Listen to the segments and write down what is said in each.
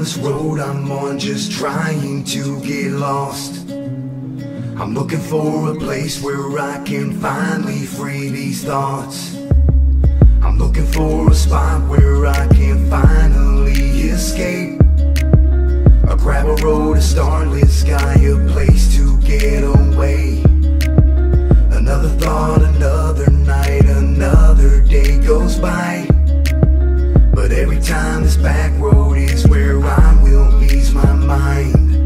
this road I'm on, just trying to get lost. I'm looking for a place where I can finally free these thoughts. I'm looking for a spot where I can finally escape. A grab a road, a starless sky, a place to get away. Another thought, another night, another day goes by. But every time this back road is where I will ease my mind.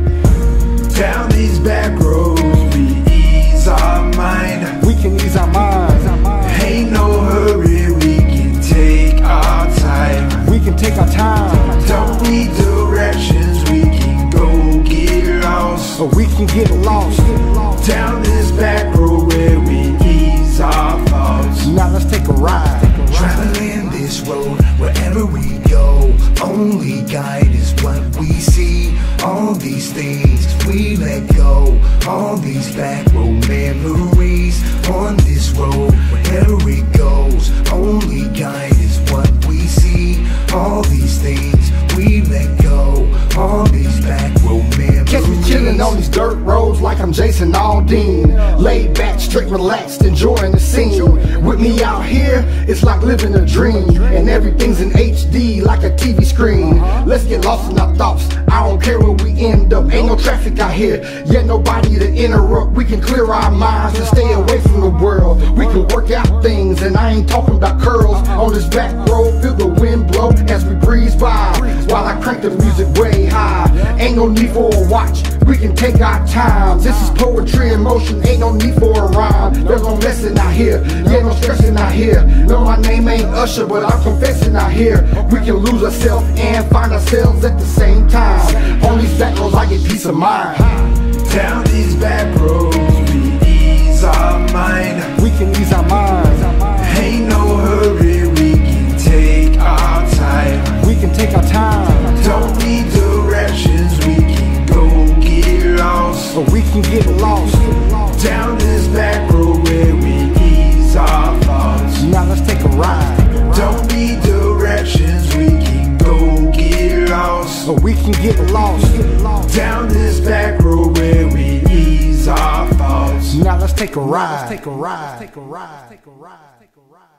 Down these back roads we ease our mind. We can ease our minds. Ain't no hurry, we can take our time. We can take our time. Don't need directions, we can go get lost. Or we can get lost. Down this back road where we ease our thoughts. Now let's take a ride. Traveling this road wherever we go, only guide is what we see. All these things we let go, all these back road memories. On this road wherever it goes, only guide is what we see. All these things we let go, all these back road memories. Catch me chillin' on these dirt roads like I'm Jason Aldean. Laid back, straight relaxed, enjoying the scene. With me out here, it's like living a dream. And everything's in HD like a TV screen. Let's get lost in our thoughts, I don't care where we end up. Ain't no traffic out here, yet nobody to interrupt. We can clear our minds and stay away from the world. We can work out things, and I ain't talking about curls. On this back road, feel the wind blow as we breeze by, while I crank the music way high. Ain't no need for a watch, we can take our time. This is poetry in motion, ain't no need for a rhyme. There's no messing out here, yeah, no stressing out here. No, my name ain't Usher, but I'm confessing out here. We can lose ourselves and find ourselves at the same time. On these back roads I get peace of mind. Down these back roads we ease our mind. We can ease our minds. Ain't no hurry, we can take our time. We can take our time. Don't need directions, we can go get lost. Or we can get lost. Down this back road where we ease our thoughts. Now let's take a ride. Don't need directions, we can go get lost. Or we can get lost. Down this back road where we ease our thoughts. Now let's take a ride. Take a ride. Take a ride. Take a ride. Take a ride.